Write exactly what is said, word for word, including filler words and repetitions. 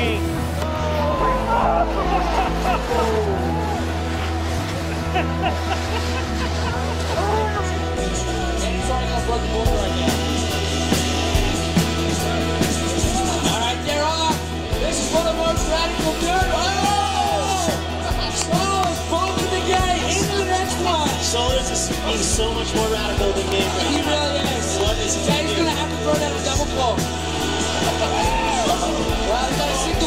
way. He's already gonna blow the board right now. Alright, they're off. This is one of the most radical dirt. Oh! Sollors bolting the game into the next one. Sollors is he's so much more radical than me. He really is. What is he Jay's gonna have to throw down a double claw. Well, he's got a single